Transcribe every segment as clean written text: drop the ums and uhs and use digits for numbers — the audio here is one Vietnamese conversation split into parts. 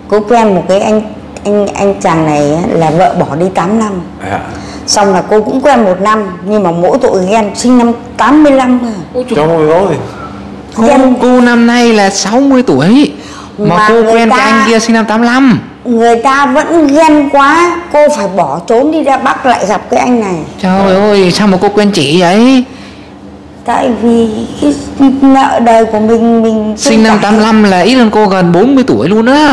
Cô quen một cái anh chàng này là vợ bỏ đi 8 năm. Xong là cô cũng quen 1 năm, nhưng mà mỗi tội ghen, sinh năm 85 cơ. Trời ơi, cô năm nay là 60 tuổi mà cô quen cái anh kia sinh năm 85. Người ta vẫn ghen quá, cô phải bỏ trốn đi ra Bắc lại gặp cái anh này. Trời ơi, sao mà cô quen chị vậy? Tại vì cái nợ đời của mình sinh năm 85 là ít hơn cô gần 40 tuổi luôn á.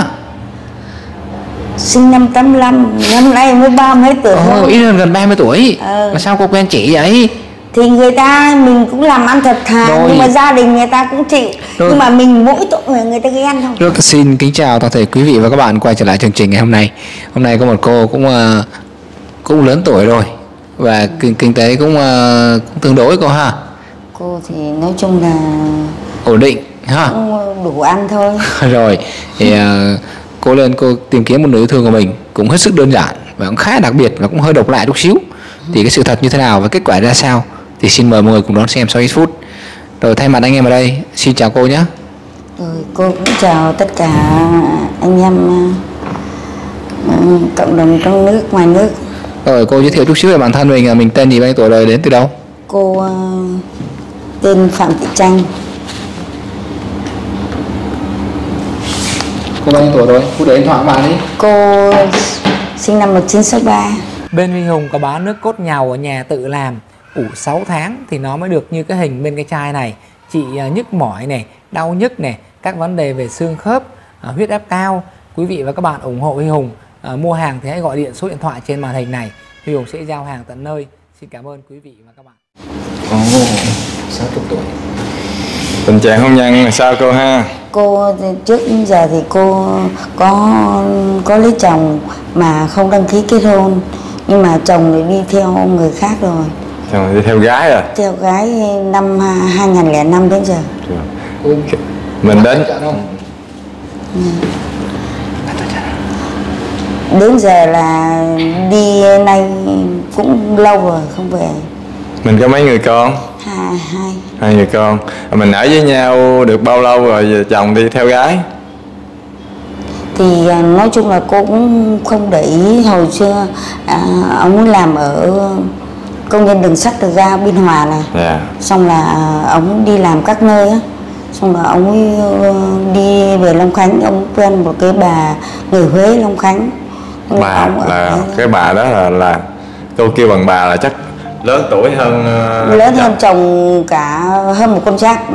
Sinh năm 85, năm nay mới 30 mấy tuổi thôi. Ít hơn gần 30 tuổi. Mà sao cô quen chị vậy? Thì người ta, mình cũng làm ăn thật thà, nhưng mà gia đình người ta cũng chịu. Nhưng mà mình mỗi tội người ta ghen thôi. Rồi, xin kính chào toàn thể quý vị và các bạn quay trở lại chương trình ngày hôm nay. Hôm nay có một cô cũng lớn tuổi rồi và kinh tế cũng tương đối cô ha. Cô thì nói chung là ổn định ha, cũng đủ ăn thôi. Rồi thì cô tìm kiếm một nửa yêu thương của mình cũng hết sức đơn giản và cũng khá đặc biệt và cũng hơi độc lạ chút xíu. Thì cái sự thật như thế nào và kết quả ra sao thì xin mời mọi người cùng đón xem sau ít phút. Rồi thay mặt anh em ở đây xin chào cô nhé. Rồi cô cũng chào tất cả anh em cộng đồng trong nước ngoài nước. Rồi cô giới thiệu chút xíu về bản thân mình tên gì, bao nhiêu tuổi đời, đến từ đâu? Cô tên Phạm Thị Tranh. Cô bao nhiêu tuổi rồi? Cô để điện thoại của bạn đi. Cô sinh năm 1963. Bên Huy Hùng có bán nước cốt nhàu ở nhà tự làm, ủ 6 tháng thì nó mới được như cái hình bên cái chai này. Chị nhức mỏi này, đau nhức này, các vấn đề về xương khớp, huyết áp cao. Quý vị và các bạn ủng hộ Huy Hùng mua hàng thì hãy gọi điện số điện thoại trên màn hình này. Huy Hùng sẽ giao hàng tận nơi. Xin cảm ơn quý vị và các bạn. 60 tuổi. Tình trạng hôn nhân là sao cô ha? Cô trước giờ thì cô có lấy chồng mà không đăng ký kết hôn, nhưng mà chồng thì đi theo người khác rồi. Chồng đi theo gái à? Theo gái năm 2005 đến giờ. Mình đến đến giờ là đi nay cũng lâu rồi không về. Mình có mấy người con? Hai người con. Mình ở với nhau được bao lâu rồi chồng đi theo gái? Thì nói chung là cô cũng không để ý. Hồi xưa ông làm ở công nhân đường sắt ga Biên Hòa này. Xong là ông đi làm các nơi á, xong là ông đi về Long Khánh, ông quen một cái bà người Huế Long Khánh. Bà là cái bà đó là cô kêu bằng bà là chắc lớn tuổi hơn hơn chồng cả hơn một con giáp.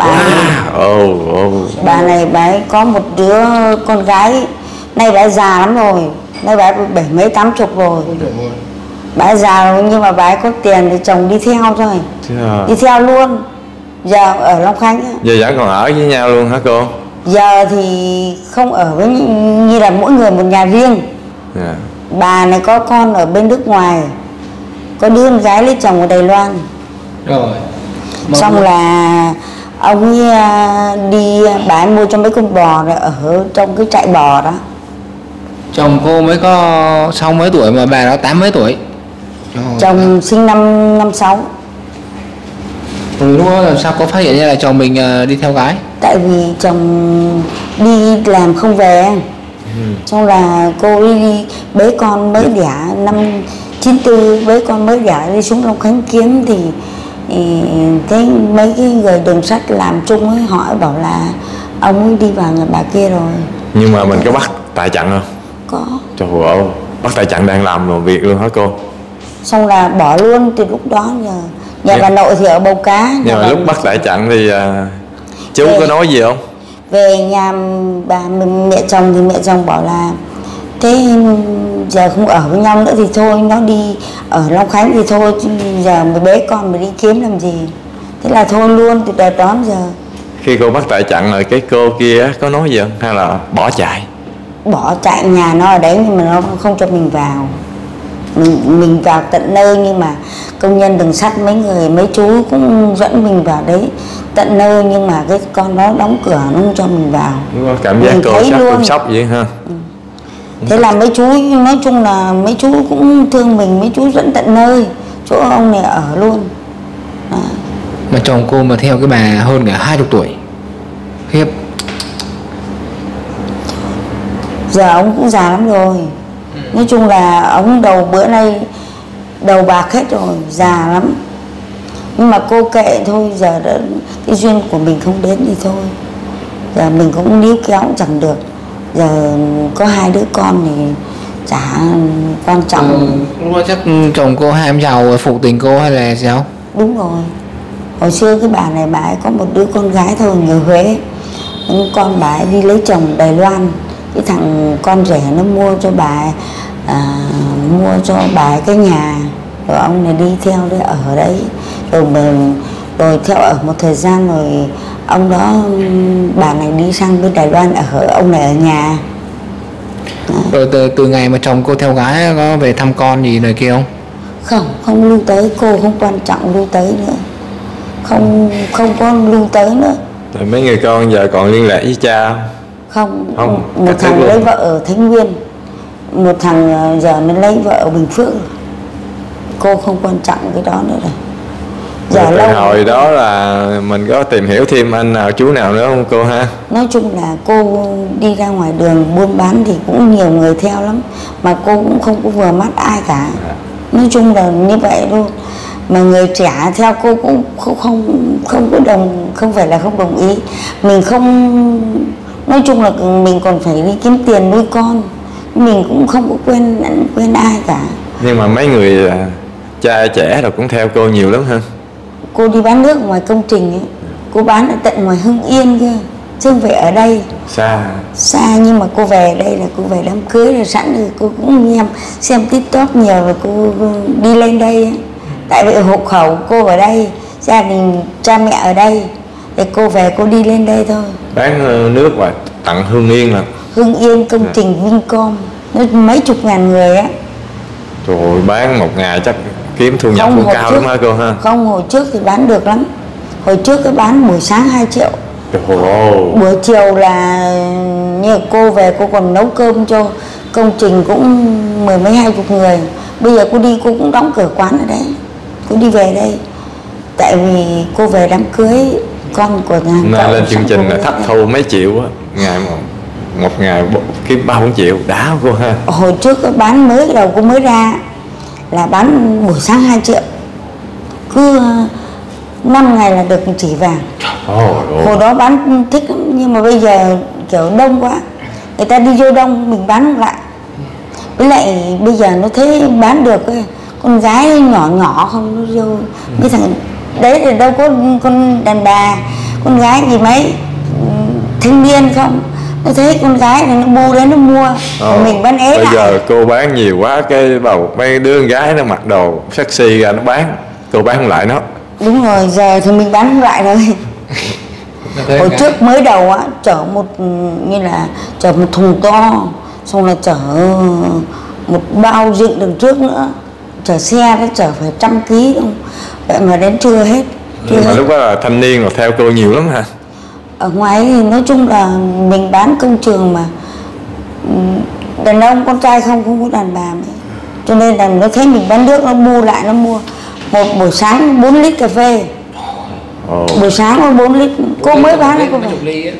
Bà này bà ấy có một đứa con gái, nay bà ấy già lắm rồi, nay bà ấy 70 mấy 80 rồi. Bà ấy già rồi nhưng mà bà ấy có tiền thì chồng đi theo thôi. Đi theo luôn. Giờ ở Long Khánh á. Giờ vẫn còn ở với nhau luôn hả cô? Giờ thì không ở với, như là mỗi người một nhà riêng. Bà này có con ở bên nước ngoài, có đứa con gái lấy chồng ở Đài Loan. Rồi. Xong là ông ấy đi, bà ấy mua cho mấy con bò rồi ở trong cái trại bò đó. Chồng cô mới có 60 mấy tuổi mà bà đó 80 mấy tuổi. Chồng sinh năm 56. Lúc đó làm sao có phát hiện ra là chồng mình đi theo gái? Tại vì chồng đi làm không về. Xong là cô đi bế con mới đẻ năm 94, bế con mới đẻ đi xuống Long Khánh kiếm thì thấy mấy cái người đường sắt làm chung ấy hỏi bảo là ông ấy đi vào người bà kia rồi. Nhưng mà mình có bắt tại trận không? Có. Trời ơi, bắt tại trận đang làm rồi việc luôn hả cô? Xong là bỏ luôn từ lúc đó giờ. Nhà bà nội thì ở Bầu Cá. Nhưng mà lúc bắt tại trận thì chú có nói gì không? Về nhà mẹ chồng thì mẹ chồng bảo là thế giờ không ở với nhau nữa thì thôi, nó đi ở Long Khánh thì thôi, giờ mới bế con mới đi kiếm làm gì. Thế là thôi luôn từ đợt đó giờ. Khi cô bắt tại trận rồi cái cô kia có nói gì không? Hay là bỏ chạy? Bỏ chạy, nhà nó ở đấy nhưng mà nó không cho mình vào. Mình vào tận nơi, nhưng mà công nhân đường sắt mấy chú cũng dẫn mình vào đấy tận nơi, nhưng mà cái con đó đóng cửa nó không cho mình vào. Đúng rồi, cảm giác cô chắc cũng sốc vậy ha. Thế là mấy chú, nói chung là mấy chú cũng thương mình, mấy chú dẫn tận nơi chỗ ông này ở luôn. Mà chồng cô mà theo cái bà hơn cả 20 tuổi. Khiếp. Giờ ông cũng già lắm rồi. Nói chung là ông đầu bữa nay đầu bạc hết rồi, già lắm. Nhưng mà cô kệ thôi, giờ đã, cái duyên của mình không đến thì thôi. Giờ mình cũng níu kéo cũng chẳng được. Giờ có 2 đứa con thì chả quan trọng. Lúc đó chắc chồng cô ham giàu phụ tình cô hay là sao? Đúng rồi. Hồi xưa cái bà này bà ấy có một đứa con gái thôi, người Huế. Con bà ấy đi lấy chồng Đài Loan. Cái thằng con rể nó mua cho bà ấy cái nhà. Rồi ông này đi theo để ở đấy. Rồi theo ở một thời gian rồi ông đó, bà này đi sang bên Đài Loan ở, ông này ở nhà. Rồi từ ngày mà chồng cô theo gái có về thăm con gì này kia không? Không lưu tới, cô không quan trọng lưu tới nữa. Không có lưu tới nữa. Rồi mấy người con giờ còn liên lạc với cha không? Không. Một thằng lấy vợ ở Thái Nguyên, một thằng giờ mới lấy vợ ở Bình Phước. Cô không quan trọng cái đó nữa rồi. Giờ lâu hồi đó là mình có tìm hiểu thêm anh nào chú nào nữa không cô ha? Nói chung là cô đi ra ngoài đường buôn bán thì cũng nhiều người theo lắm, mà cô cũng không có vừa mắt ai cả. Nói chung là như vậy luôn. Mà người trẻ theo cô cũng không có không phải là không đồng ý. Mình không, nói chung là mình còn phải đi kiếm tiền nuôi con, mình cũng không có quen ai cả. Nhưng mà mấy người cha trẻ rồi cũng theo cô nhiều lắm ha? Cô đi bán nước ngoài công trình ấy, cô bán ở tận ngoài Hưng Yên kia, chứ không phải ở đây. Xa nhưng mà cô về đây là cô về đám cưới rồi, sẵn rồi cô cũng xem TikTok nhiều rồi cô đi lên đây ấy. Tại vì hộ khẩu cô ở đây, gia đình cha mẹ ở đây, thì cô về cô đi lên đây thôi. Bán nước và tặng Hưng Yên là Hưng Yên công trình Vincom, nó mấy chục ngàn người á. Trời ơi, bán một ngày chắc kiếm thu nhập cũng cao lắm hả cô ha? Không, hồi trước thì bán được lắm. Hồi trước cái bán buổi sáng 2 triệu. Buổi chiều là như cô về cô còn nấu cơm cho công trình cũng 10 mấy 20 người. Bây giờ cô đi cô cũng đóng cửa quán ở đấy, cô đi về đây. Tại vì cô về đám cưới con của nhà nên lên chương trình là thất thu mấy triệu á, một ngày kiếm 3-4 triệu đã cô ha. Hồi trước cái bán mới đầu cô mới ra là bán buổi sáng 2 triệu, cứ 5 ngày là được 1 chỉ vàng. Hồi đó bán thích lắm, nhưng mà bây giờ kiểu đông quá, người ta đi vô đông mình bán không lại. Với lại bây giờ nó thấy bán được ấy, con gái nhỏ không nó vô cái thằng đấy thì đâu có con đàn bà, con gái gì mấy thanh niên không, nó thấy con gái này nó bu đến nó mua, mình bán ế bây lại. Giờ cô bán nhiều quá cái bầu mấy đứa con gái nó mặc đồ sexy ra nó bán, cô bán không lại nó. Đúng rồi, giờ thì mình bán không lại rồi. Hồi trước mới đầu á, chở chở một thùng to, xong là chở một bao dựng đằng trước nữa, chở xe nó chở phải 100 kg không, vậy mà đến trưa hết. Nhưng mà lúc đó là thanh niên mà theo cô nhiều lắm hả? Ở ngoài thì nói chung là mình bán công trường mà, đàn ông con trai không có đàn bà mấy. Cho nên là nó thấy mình bán nước nó bu lại, nó mua một buổi sáng 4 lít cà phê. Buổi sáng có 4 lít, cô mới bán đấy cô phải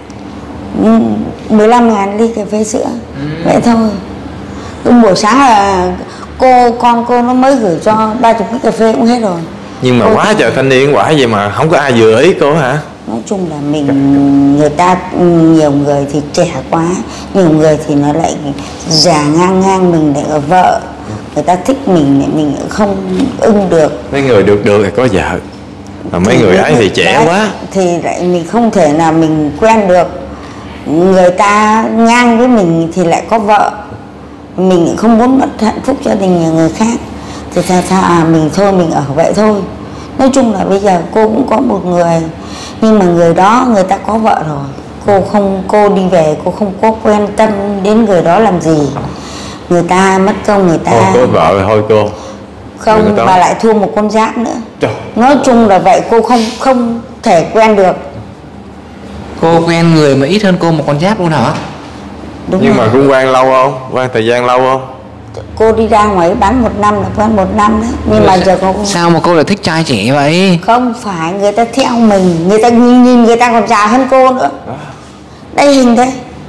15.000 ly cà phê sữa. Vậy thôi. Buổi sáng là con cô nó mới gửi cho 30 lít cà phê cũng hết rồi. Nhưng mà quá trời thanh niên quả vậy mà không có ai vừa ý cô hả? Nói chung là người ta nhiều người thì trẻ quá, nhiều người thì nó lại già ngang mình lại ở vợ, người ta thích mình lại mình không ưng được. Mấy người được thì có vợ, mà mấy người ấy thì trẻ quá thì lại mình không thể nào mình quen được. Người ta ngang với mình thì lại có vợ, mình không muốn mất hạnh phúc gia đình nhà người khác, thì mình thôi mình ở vậy thôi. Nói chung là bây giờ cô cũng có một người, nhưng mà người đó người ta có vợ rồi, cô đi về cô không có quan tâm đến người đó làm gì. Người ta mất công người ta có vợ rồi thôi cô không, mà lại thua một con giáp nữa. Nói chung là vậy, cô không thể quen được. Cô quen người mà ít hơn cô một con giáp luôn hả? Đúng. Nhưng rồi. Mà cũng quen lâu không? Quen thời gian lâu không? Cô đi ra ngoài bán 1 năm là quen 1 năm đấy. Nhưng mà giờ cô sao mà cô lại thích trai trẻ vậy? Không phải, người ta theo mình, người ta nhìn người ta còn già hơn cô nữa. Đây hình đây,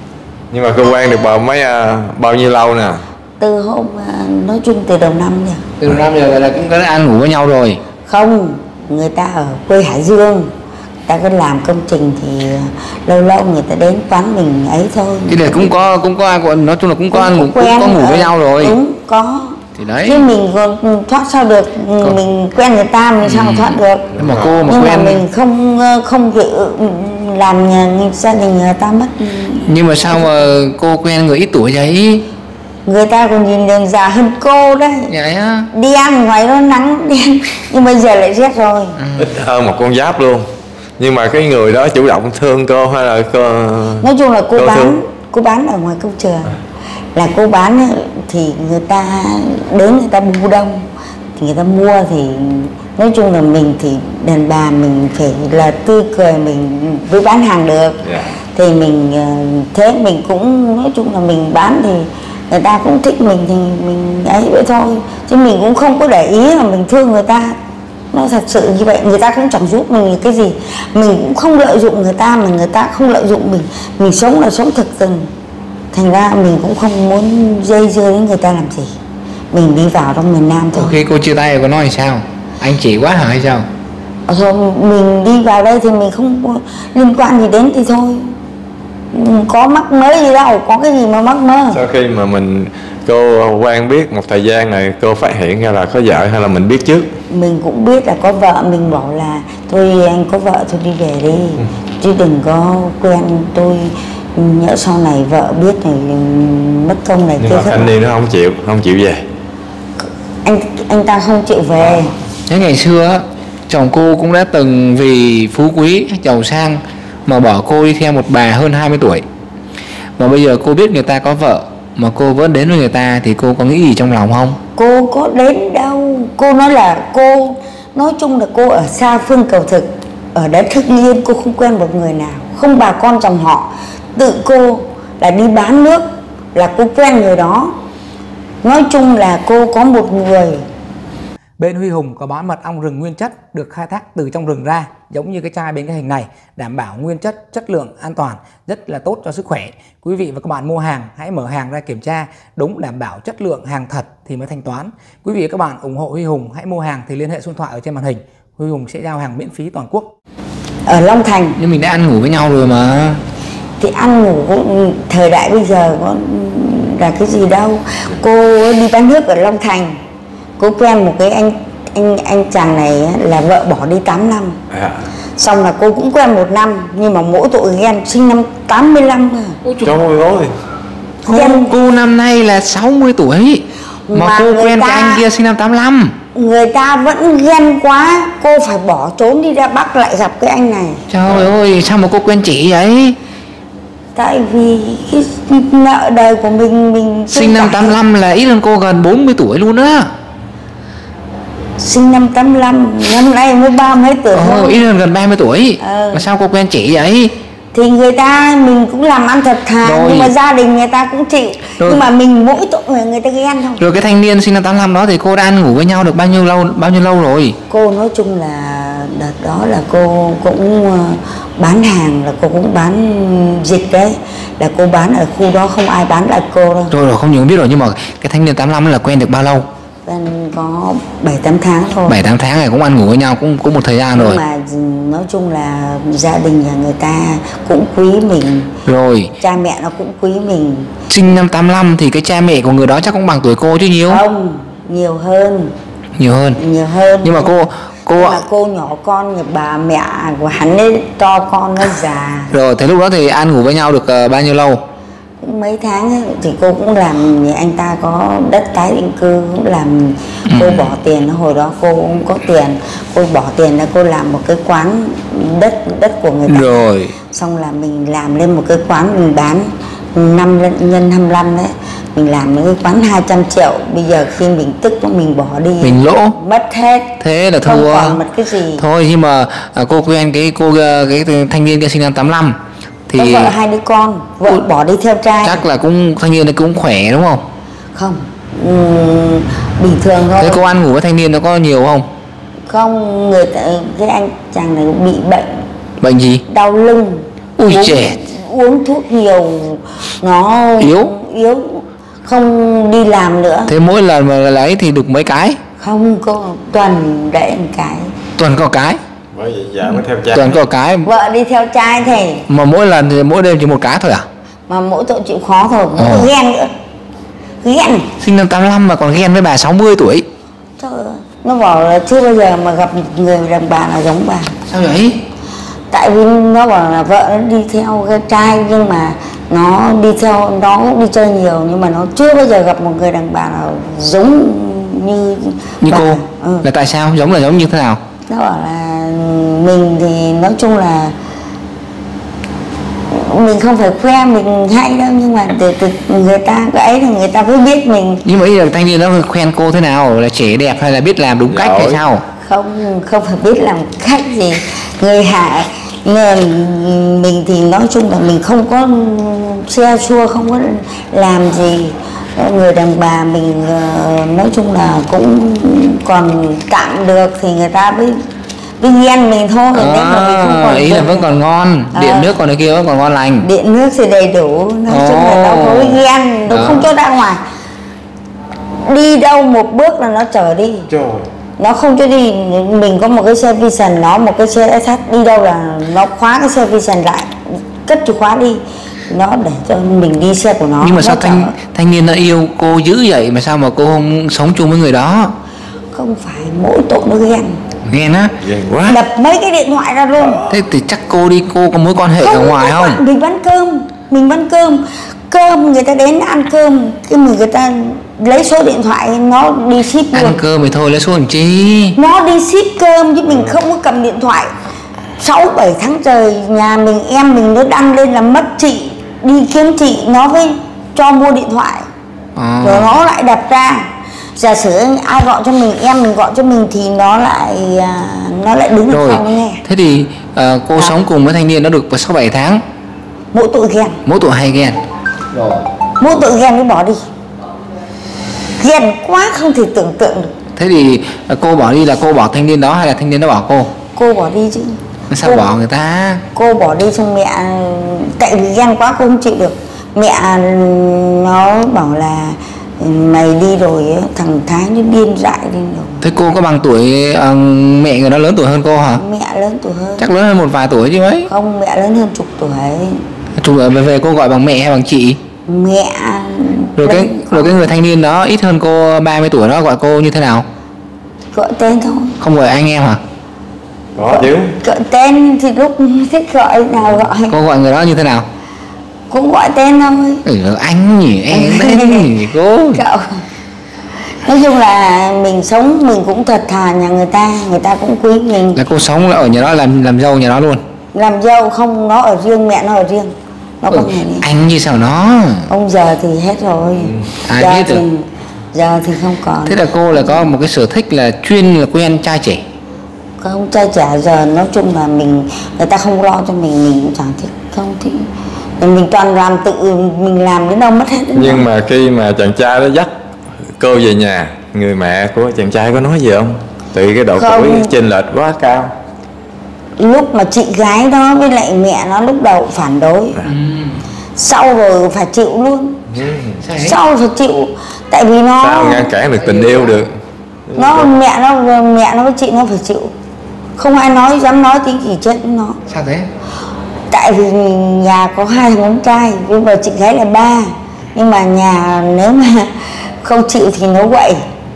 Nhưng mà cô quen được bao nhiêu lâu nè? Từ hôm nói chung từ đầu năm rồi. Từ đầu năm giờ là cũng có ăn ngủ với nhau rồi. Không, người ta ở quê Hải Dương, ta có làm công trình thì lâu lâu người ta đến quán mình ấy thôi. Thì là cũng có nói chung là cũng có ăn ngủ, cũng có ngủ với nhau rồi. Đúng, có. Thì đấy. Chứ mình còn thoát sao được, mình quen người ta mình sao mà thoát được. Nhưng mà cô mà nhưng quen, mà mình không chịu làm gia đình người ta mất. Nhưng mà sao mà cô quen người ít tuổi vậy? Người ta còn nhìn đường già hơn cô đấy. Vậy á? Đi ăn ngoài nó nắng đen, nhưng bây giờ lại rét rồi. Ít hơn một con giáp luôn. Nhưng mà cái người đó chủ động thương cô hay là cô? Nói chung là thương? cô bán ở ngoài công trường. Là cô bán thì người ta đến người ta bu đông thì người ta mua, thì nói chung là mình thì đàn bà mình phải là tươi cười mình mới bán hàng được. Thì mình thế mình cũng nói chung là mình bán thì người ta cũng thích mình thì mình ấy vậy thôi, chứ mình cũng không có để ý là mình thương người ta. Nó thật sự như vậy, người ta cũng chẳng giúp mình cái gì, mình cũng không lợi dụng người ta mà người ta không lợi dụng mình sống là sống thực tình. Thành ra mình cũng không muốn dây dưa đến người ta làm gì, mình đi vào trong miền Nam thôi. Khi cô chia tay cô nói sao? Anh chị quá hả hay sao? Thôi mình đi vào đây thì mình không liên quan gì đến thì thôi, có mắc mới gì đâu, có cái gì mà mắc mơ. Sau khi mà cô quen biết một thời gian này, cô phát hiện ra là có vợ hay là mình biết trước? Mình cũng biết là có vợ, mình bảo là thôi anh có vợ thôi đi về đi, chứ đừng có quen tôi, nhỡ sau này vợ biết này mất công này. Nhưng mà anh đi nó không chịu về. Anh ta không chịu về. Thế ngày xưa chồng cô cũng đã từng vì phú quý giàu sang mà bỏ cô đi theo một bà hơn 20 tuổi. Mà bây giờ cô biết người ta có vợ mà cô vẫn đến với người ta thì cô có nghĩ gì trong lòng không? Cô có đến đâu, cô nói là cô, nói chung là cô ở xa phương cầu thực, ở đất Hưng Yên, cô không quen một người nào, không bà con dòng họ. Tự cô là đi bán nước là cô quen người đó. Nói chung là cô có một người. Bên Huy Hùng có bán mật ong rừng nguyên chất được khai thác từ trong rừng ra, giống như cái chai bên cái hình này, đảm bảo nguyên chất, chất lượng an toàn, rất là tốt cho sức khỏe. Quý vị và các bạn mua hàng hãy mở hàng ra kiểm tra đúng, đảm bảo chất lượng hàng thật thì mới thanh toán. Quý vị và các bạn ủng hộ Huy Hùng, hãy mua hàng thì liên hệ số điện thoại ở trên màn hình. Huy Hùng sẽ giao hàng miễn phí toàn quốc. Ở Long Thành. Nhưng mình đã ăn ngủ với nhau rồi mà. Thì ăn ngủ thời đại bây giờ có là cái gì đâu. Cô đi bán nước ở Long Thành, cô quen một cái anh chàng này là vợ bỏ đi 8 năm. Xong là cô cũng quen 1 năm, nhưng mà mỗi tội ghen, sinh năm 85 rồi. Trời ơi, cô năm nay là 60 tuổi mà cô quen cái anh kia sinh năm 85. Người ta vẫn ghen quá, cô phải bỏ trốn đi ra Bắc lại gặp cái anh này. Trời ơi, sao mà cô quen chị vậy? Tại vì cái nợ đời của mình sinh năm 85 là ít hơn cô gần 40 tuổi luôn á. Sinh năm 85, năm nay mới 30 mấy tuổi thôi. Ít hơn gần 30 tuổi. Mà sao cô quen chị vậy? Thì người ta, mình cũng làm ăn thật thà, nhưng mà gia đình người ta cũng chịu. Nhưng mà mình mỗi tội người ta ghen thôi. Rồi cái thanh niên sinh năm 85 đó thì cô đã ăn ngủ với nhau được bao nhiêu lâu rồi? Cô nói chung là đợt đó là cô cũng bán hàng, là cô cũng bán dịch đấy. Là cô bán ở khu đó không ai bán lại cô đâu. Rồi không nhiều biết rồi, nhưng mà cái thanh niên 85 là quen được bao lâu? Quen có 7-8 tháng thôi. 7-8 tháng này cũng ăn ngủ với nhau cũng một thời gian rồi. Nhưng mà nói chung là gia đình nhà người ta cũng quý mình. Rồi cha mẹ nó cũng quý mình. Sinh năm 85 thì cái cha mẹ của người đó chắc cũng bằng tuổi cô chứ nhiều? Không, nhiều hơn. Nhiều hơn. Nhưng mà cô nhỏ con, nhà bà mẹ của hắn ấy to con nó già. Rồi thế lúc đó thì ăn ngủ với nhau được bao nhiêu lâu? Cũng mấy tháng ấy, thì cô cũng làm, anh ta có đất tái định cư cũng làm. Cô bỏ tiền, hồi đó cô cũng có tiền, cô bỏ tiền ra cô làm một cái quán đất của người ta. Rồi xong là mình làm lên một cái quán, mình bán 5 nhân 25 đấy, mình làm một cái quán 200 triệu. Bây giờ khi mình tức mình bỏ đi, mình lỗ mất hết, thế là không thua, còn mất cái gì. Thôi nhưng mà cô quen cái thanh niên kia sinh năm 85 thì có vợ 2 đứa con, vợ bỏ đi theo trai. Chắc là cũng thanh niên này cũng khỏe đúng không? Không, bình thường thôi. Thế cô ăn ngủ với thanh niên nó có nhiều không? Không, cái anh chàng này cũng bị bệnh. Bệnh gì? Đau lưng. Ui trẻ. uống thuốc nhiều, nó yếu không đi làm nữa. Thế mỗi lần mà lấy thì được mấy cái? Không, có tuần để một cái. Tuần có cái? Bởi vậy dạ mới theo trai. Tuần có cái. Vợ đi theo trai thì. Mà mỗi lần thì mỗi đêm chỉ một cái thôi à? Mà mỗi tội chịu khó thôi, mỗi ghen nữa. Ghen. Sinh năm 85 mà còn ghen với bà 60 tuổi. Trời ơi, nó bảo là chưa bao giờ mà gặp người đàn bà nào giống bà. Sao vậy? Tại vì nó bảo là vợ nó đi theo cái trai, nhưng mà nó đi theo, nó cũng đi chơi nhiều, nhưng mà nó chưa bao giờ gặp một người đàn bà nào giống như bà. Cô. Là tại sao? Giống là giống như thế nào? Nó bảo là mình thì nói chung là mình không phải khoe mình hay đâu, nhưng mà từ người ta cái ấy thì người ta mới biết mình. Nhưng mà ý là thanh niên nó khen cô thế nào? Là trẻ đẹp hay là biết làm đúng cách hay sao? Không phải biết làm cách gì. Người hạ mình thì nói chung là mình không có xe xua, không có làm gì. Người đàn bà mình nói chung là cũng còn tạm được thì người ta mới ghen mình thôi. Nếu mà mình không còn ý là vẫn còn ngon, điện nước còn cái kia vẫn còn ngon lành. Điện nước thì đầy đủ, nói chung là nó có ghen, nó không cho ra ngoài. Đi đâu một bước là nó chở đi. Trời. Nó không cho đi. Mình có một cái xe Vision, nó một cái xe SH, đi đâu là nó khóa cái xe Vision lại, cất chìa khóa đi, nó để cho mình đi xe của nó. Nhưng mà sao thanh niên nó yêu cô dữ vậy mà sao mà cô không sống chung với người đó? Không phải, mỗi tội nó ghen. Ghen á? Ghen quá. Đập mấy cái điện thoại ra luôn. Thế thì chắc cô có mối quan hệ ở ngoài không? Mình bán cơm người ta đến ăn cơm, cái người ta lấy số điện thoại nó đi ship luôn. Ăn cơm thì thôi lấy số làm chi? Nó đi ship cơm chứ mình không có cầm điện thoại. 6-7 tháng trời nhà mình, em mình nó đăng lên là mất chị, đi kiếm chị, nó mới cho mua điện thoại. Rồi nó lại đập ra. Giả sử ai gọi cho mình, em mình gọi cho mình thì nó lại đứng ở phòng nghe. Thế thì cô sống cùng với thanh niên nó được 6-7 tháng. Mỗi tội ghen. Mỗi tội hay ghen. Rồi. Mỗi tội ghen mới bỏ đi. Ghen quá không thể tưởng tượng được. Thế thì cô bỏ đi là cô bỏ thanh niên đó hay là thanh niên nó bỏ cô? Cô bỏ đi chứ. Sao bỏ người ta? Cô bỏ đi xong mẹ, tại vì ghen quá cô không chịu được. Mẹ nó bảo là mày đi rồi thằng Thái nó điên dại đi rồi. Thế cô có bằng tuổi mẹ người đó lớn tuổi hơn cô hả? Mẹ lớn tuổi hơn. Chắc lớn hơn một vài tuổi chứ mấy? Không, mẹ lớn hơn chục tuổi. Chục tuổi về cô gọi bằng mẹ hay bằng chị? Mẹ. Rồi cái người thanh niên đó ít hơn cô 30 tuổi đó gọi cô như thế nào? Gọi tên thôi. Không gọi anh em hả? Có chứ. Gọi tên thì lúc thích gọi nào gọi. Cô gọi người đó như thế nào? Cũng gọi tên thôi. Anh nhỉ, em tên nhỉ cô. Cậu. Nói chung là mình sống mình cũng thật thà nhà người ta cũng quý mình. Là cô sống là ở nhà đó làm dâu nhà đó luôn? Làm dâu không, nó ở riêng, mẹ nó ở riêng. Nó không hề đi. Anh như sao nó? Ông giờ thì hết rồi. Ai giờ biết thì, được? Giờ thì không còn. Thế là cô là có một cái sở thích là chuyên là quen trai trẻ? Không, trai trẻ giờ nói chung là người ta không lo cho mình cũng chẳng thích, không thích. Mình toàn làm tự mình làm đến đâu mất hết. Nhưng mà khi mà chàng trai đó dắt cô về nhà, người mẹ của chàng trai có nói gì không? Từ cái độ tuổi chênh lệch quá cao. Lúc mà chị gái đó với lại mẹ nó lúc đầu phản đối. Sau rồi phải chịu luôn. Sau phải chịu. Tại vì nó sao ngăn cản được tình yêu được? Mẹ nó với chị nó phải chịu. Không ai dám nói tiếng gì chết với nó. Sao thế? Tại vì nhà có 2 thằng con trai, bây giờ chị gái là 3. Nhưng mà nhà nếu mà không chịu thì nó quậy.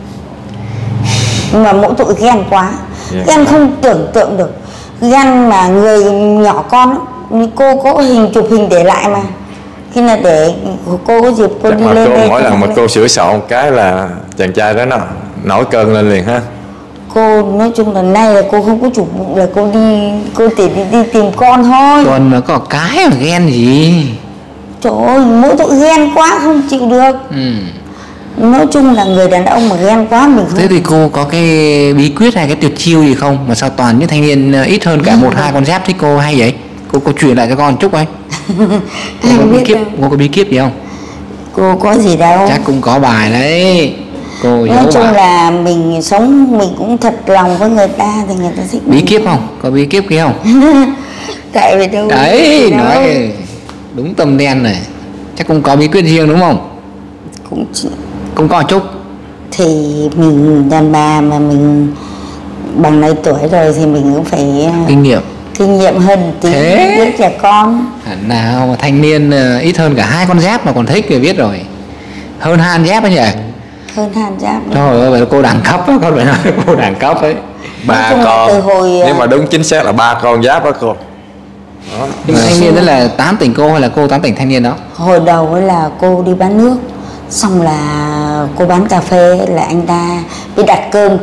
Nhưng mà mỗi tội ghen quá. Ghen không tưởng tượng được. Ghen mà người nhỏ con đó, cô có chụp hình để lại mà. Khi nào để cô có dịp cô chắc đi mà lên cô đây. mỗi lần mà cô sửa soạn một cái là chàng trai đó nó nổi cơn lên liền ha. Cô nói chung là nay là cô không có chụp bụng, là cô chỉ đi tìm con thôi. Còn mà có cái mà ghen gì? Trời ơi, mỗi tội ghen quá không chịu được. Nói chung là người đàn ông mà ghen quá mình không. Thế thì cô có cái bí quyết hay cái tuyệt chiêu gì không? Mà sao toàn những thanh niên ít hơn cả 1-2 con giáp thích cô hay vậy? Cô truyền lại cho con chút anh. Cô có bí kíp gì không? Cô có gì đâu. Chắc cũng có bài đấy. Cô nói chung là mình sống mình cũng thật lòng với người ta thì người ta thích. Bí kíp không? Có bí kíp kia không? Tại vì đâu. Đấy, nói Đúng tâm đen này. Chắc cũng có bí quyết riêng đúng không? Cũng có chút. Thì mình đàn bà mà mình bằng này tuổi rồi thì mình cũng phải kinh nghiệm hơn một tí biết trẻ con. Nào mà thanh niên ít hơn cả 2 con giáp mà còn thích thì biết rồi. Hơn 2 con giáp ấy nhỉ? Hơn 2 con giáp. Trời ơi, là cô đẳng cấp á, con phải nói cô đẳng cấp ấy. 3 con. Nhưng mà đúng chính xác là 3 con giáp đó cô. Đó. Nhưng mà thanh niên đó là tán tỉnh cô hay là cô tán tỉnh thanh niên đó? Hồi đầu ấy là cô đi bán nước, xong là cô bán cà phê, là anh ta đi đặt cơm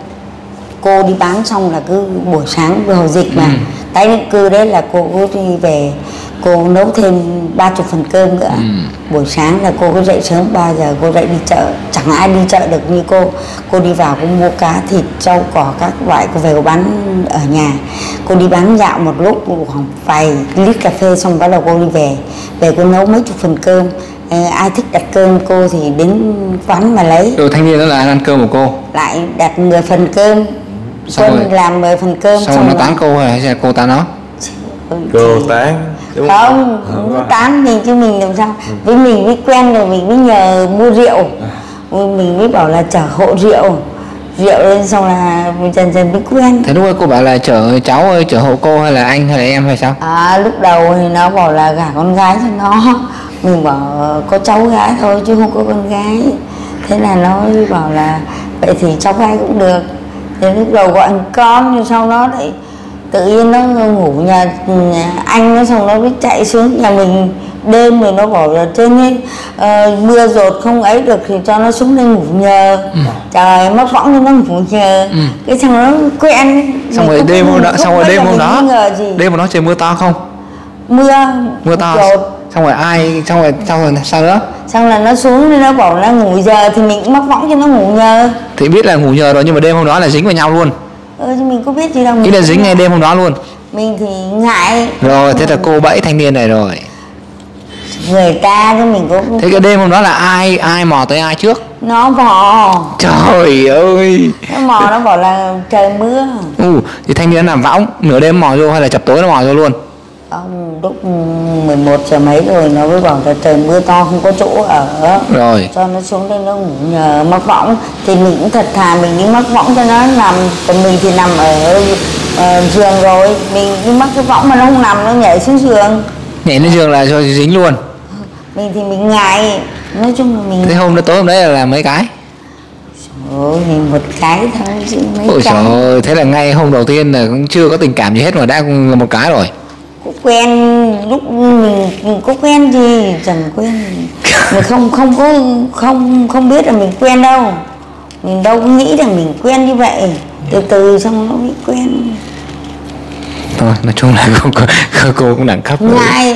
cô đi bán xong là cứ buổi sáng hồi dịch mà tái định cư đấy là cô đi về, cô nấu thêm 30 phần cơm nữa. Buổi sáng là cô cứ dậy sớm 3 giờ cô dậy đi chợ, chẳng ai đi chợ được như cô đi vào cô mua cá thịt rau cỏ các loại, cô về cô bán ở nhà, cô đi bán dạo một lúc khoảng vài lít cà phê xong bắt đầu cô đi về cô nấu mấy chục phần cơm. Ai thích đặt cơm cô thì đến quán mà lấy. Thanh niên đó là ăn cơm của cô lại đặt 10 phần cơm, Quân làm 10 phần cơm xong nó tán cô hay là cô tán nó? Cô tán đúng không? Nó tán mình chứ mình làm sao? Với mình mới quen rồi mình mới nhờ mua rượu, mình mới bảo là chở hộ rượu lên xong là dần dần mới quen. Thế lúc ấy cô bảo là chở cháu ơi, chở hộ cô hay là anh hay là em hay sao? Lúc đầu thì nó bảo là gả con gái cho nó, mình bảo có cháu gái thôi chứ không có con gái. Thế là nó bảo là vậy thì cháu gái cũng được. Thế lúc đầu gọi con nhưng sau đó lại tự nhiên nó ngủ nhà anh nó, xong nó mới chạy xuống nhà mình đêm rồi nó bảo là trên ấy, mưa dột không ấy được thì cho nó xuống đây ngủ nhờ. Trời mắc võng cho nó ngủ nhờ. Cái xong nó quen. Xong rồi đêm hôm đó, đêm hôm đó trời mưa to không? Mưa to dột. Xong rồi sao nữa? Xong là nó xuống nên nó bảo là ngủ giờ thì mình cũng mắc võng cho nó ngủ nhờ. Thì biết là ngủ nhờ rồi nhưng mà đêm hôm đó là dính vào nhau luôn. Chứ mình có biết gì đâu. Ý là dính ngay đêm hôm đó luôn. Mình thì ngại. Rồi thế là cô bẫy thanh niên này rồi. Người ta chứ mình có. Thế cái đêm hôm đó là ai mò tới ai trước? Nó mò. Trời ơi. Nó mò, nó bảo là trời mưa. Thì thanh niên làm võng nửa đêm mò vô hay là chập tối nó mò vô luôn? Lúc 11 giờ mấy rồi nó mới bảo là trời mưa to không có chỗ ở rồi cho nó xuống đây nó ngủ nhờ mắc võng. Thì mình cũng thật thà mình đi mắc võng cho nó nằm, còn mình thì nằm ở giường rồi, mình đi mắc cái võng mà nó không nằm, nó nhảy xuống giường. Nhảy lên giường là cho dính luôn. Mình thì mình ngại, nói chung là mình. Thế tối hôm đấy là mấy cái? Ôi, một cái thôi chứ mấy Ôi cái. trời ơi, thế là ngay hôm đầu tiên là cũng chưa có tình cảm gì hết mà đã là một cái rồi. Quen lúc mình có quen gì chẳng quen, mình không biết là mình quen đâu, mình đâu có nghĩ là mình quen như vậy, từ từ xong nó mới quen thôi. Nói chung là cô cũng đẳng cấp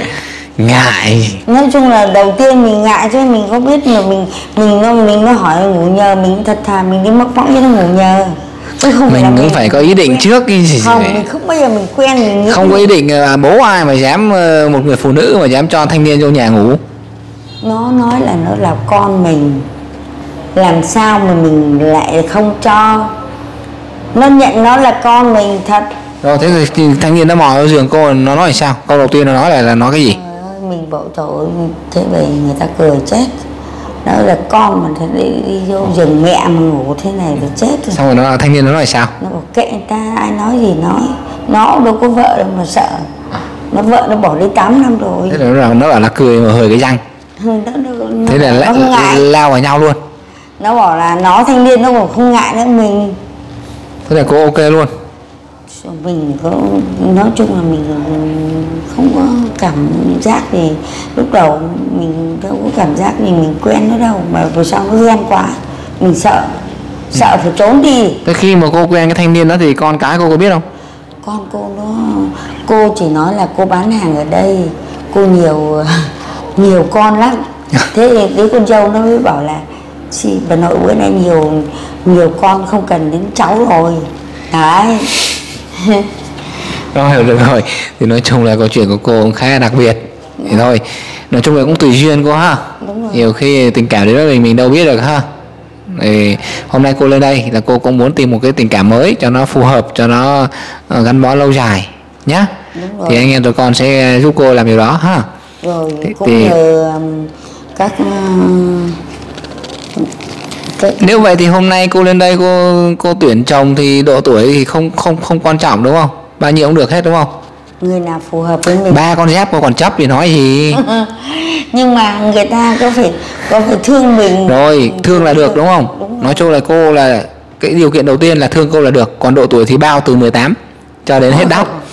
ngại. Nói chung là đầu tiên mình ngại chứ mình có biết là mình nó hỏi ngủ nhờ, mình thật thà mình đi mắc võng cho nó ngủ nhờ. Mình cũng phải có ý định trước cái gì. Không, mình không bao giờ mình quen, mình nghĩ không có ý định bố ai mà dám một người phụ nữ mà dám cho thanh niên vô nhà ngủ. Nó nói là nó là con mình, làm sao mà mình lại không cho. Nó nhận nó là con mình thật. Rồi thế thì thanh niên nó mò vào giường cô, nó nói sao? Câu đầu tiên nó nói là nói cái gì? Mình bảo trời ơi, thế vậy người ta cười chết. Nó là con mà đi vô giường mẹ mà ngủ thế này thì chết rồi. Xong rồi thanh niên nó nói sao? Nó bảo kệ người ta, ai nói gì nói. Nó đâu có vợ đâu mà sợ. Nó vợ nó bỏ đi 8 năm rồi. Thế là nó bảo là cười mà hơi cái răng. Thế là lao vào nhau luôn. Nó bảo là nó thanh niên nó bảo không ngại nữa mình. Thế là cô ok luôn. Mình có nói chung là mình không có cảm giác gì. Lúc đầu mình đâu có cảm giác gì mình quen nó đâu, mà vừa sau nó ghen quá mình sợ phải trốn đi. Thế khi mà cô quen cái thanh niên đó thì con cái cô có biết không? Con cô chỉ nói là cô bán hàng ở đây, cô nhiều con lắm. Thế thì cái con dâu nó mới bảo là chị bà nội bữa nay nhiều con không cần đến cháu rồi đấy. Rồi hiểu được rồi. Thì nói chung là câu chuyện của cô cũng khá là đặc biệt. Thì thôi, nói chung là cũng tùy duyên cô ha. Nhiều khi tình cảm đến đó mình đâu biết được ha. Thì hôm nay cô lên đây là cô cũng muốn tìm một cái tình cảm mới cho nó phù hợp, cho nó gắn bó lâu dài nhá. Thì anh em tụi con sẽ giúp cô làm điều đó ha. Rồi Thế cũng thì- nhờ các Nếu vậy thì hôm nay cô lên đây cô tuyển chồng thì độ tuổi thì không quan trọng đúng không? Bao nhiêu cũng được hết đúng không? người nào phù hợp với mình. 3 con giáp cô còn chấp thì nói gì? Nhưng mà người ta có phải thương mình. Rồi, thương là được đúng không? Đúng rồi. Nói chung là cô là cái điều kiện đầu tiên là thương cô là được, còn độ tuổi thì bao từ 18 cho đến hết đóc.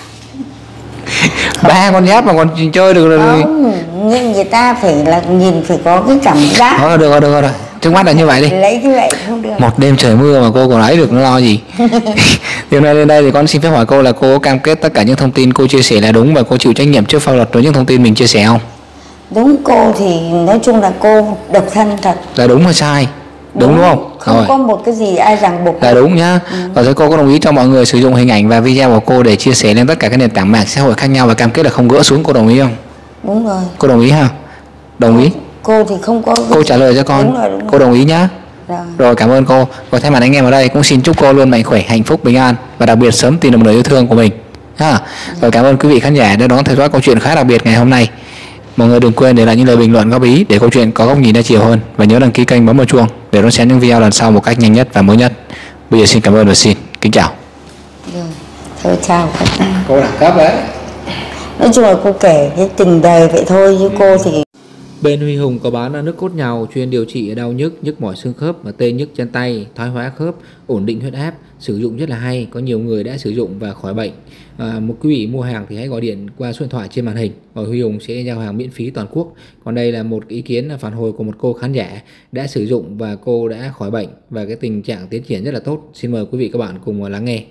3 con giáp mà còn chơi được rồi. Không, người ta phải là nhìn phải có cái cảm giác. Thôi được rồi. Trước mắt là như vậy đi. Lấy như vậy không được. Một đêm trời mưa mà cô còn lấy được nó lo gì. Thì hôm nay lên đây thì con xin phép hỏi cô là cô có cam kết tất cả những thông tin cô chia sẻ là đúng và cô chịu trách nhiệm trước pháp luật với những thông tin mình chia sẻ không? Đúng, cô thì nói chung là cô độc thân thật. Là đúng hay sai? Đúng không? Không Rồi. có một cái gì ai ràng buộc. Là đúng nhá. Và thế cô có đồng ý cho mọi người sử dụng hình ảnh và video của cô để chia sẻ lên tất cả các nền tảng mạng xã hội khác nhau và cam kết là không gỡ xuống, cô đồng ý không? Đúng rồi. Cô đồng ý ha? Đồng ý. Cô thì không có. Cô trả lời cho con. Đúng rồi. Cô đồng ý nhá. Rồi. Rồi, cảm ơn cô. Và thay mặt anh em ở đây cũng xin chúc cô luôn mạnh khỏe, hạnh phúc, bình an và đặc biệt sớm tìm được một người yêu thương của mình ha. Rồi cảm ơn quý vị khán giả đã đón theo dõi câu chuyện khá đặc biệt ngày hôm nay. Mọi người đừng quên để lại những lời bình luận góp ý để câu chuyện có góc nhìn đa chiều hơn, và nhớ đăng ký kênh, bấm vào chuông để đón xem những video lần sau một cách nhanh nhất và mới nhất. Bây giờ xin cảm ơn và xin kính chào. Rồi. Thôi chào các bạn. Cô đẳng cấp đấy. Nói chung là cô kể cái tình đời vậy thôi, chứ cô thì Bên Huy Hùng có bán nước cốt nhàu chuyên điều trị đau nhức, nhức mỏi xương khớp và tê nhức chân tay, thoái hóa khớp, ổn định huyết áp, sử dụng rất là hay, có nhiều người đã sử dụng và khỏi bệnh. Một quý vị mua hàng thì hãy gọi điện qua số điện thoại trên màn hình, và Huy Hùng sẽ giao hàng miễn phí toàn quốc. Còn đây là một ý kiến phản hồi của một cô khán giả đã sử dụng và cô đã khỏi bệnh và cái tình trạng tiến triển rất là tốt. Xin mời quý vị các bạn cùng lắng nghe.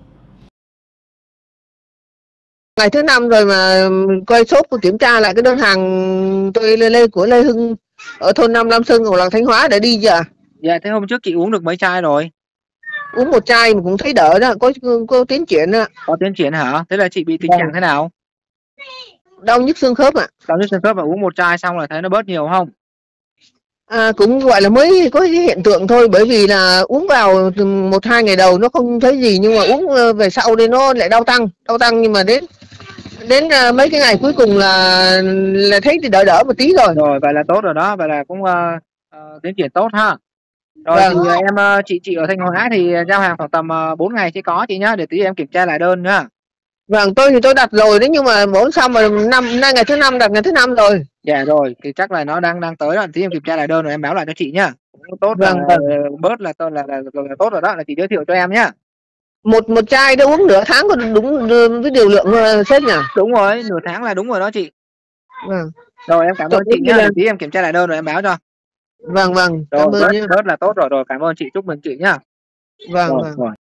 Ngày thứ 5 rồi mà quay shop kiểm tra lại cái đơn hàng tôi lên của Lê Hưng ở thôn 5 Lam Sơn, Làng Thanh Hóa để đi giờ. Dạ, thế hôm trước chị uống được mấy chai rồi? Uống một chai mà cũng thấy đỡ đó, có tiến triển đó. Có tiến triển hả? Thế là chị bị tình trạng thế nào? Đau nhức xương khớp ạ. Đau nhức xương khớp và uống một chai xong là thấy nó bớt nhiều không? Cũng gọi là mới có cái hiện tượng thôi, bởi vì là uống vào 1-2 ngày đầu nó không thấy gì, nhưng mà uống về sau đây nó lại đau tăng, nhưng mà đến mấy cái ngày cuối cùng là thấy thì đỡ một tí rồi. Rồi, vậy là tốt rồi đó, vậy là cũng tiến triển tốt ha. Rồi Vâng. thì chị ở Thanh Hóa thì giao hàng khoảng tầm 4 ngày chứ có chị nhá, để tí em kiểm tra lại đơn nhá. Vâng, tôi đặt rồi đấy, nhưng mà 4 xong mà nay ngày thứ 5 đặt ngày thứ 5 rồi. Dạ rồi, thì chắc là nó đang tới rồi, tí em kiểm tra lại đơn rồi em báo lại cho chị nhá. Cũng tốt là Vâng. bớt là tốt rồi đó, là chị giới thiệu cho em nhá. Một chai đã uống nửa tháng còn đúng với điều lượng sếp nhỉ? Đúng rồi, nửa tháng là đúng rồi đó chị. Vâng. Rồi em cảm ơn chị nhá, tí em kiểm tra lại đơn rồi em báo cho. Vâng, Rồi cảm ơn nhé. bớt là tốt rồi, cảm ơn chị, chúc mừng chị nhá. Vâng. Rồi.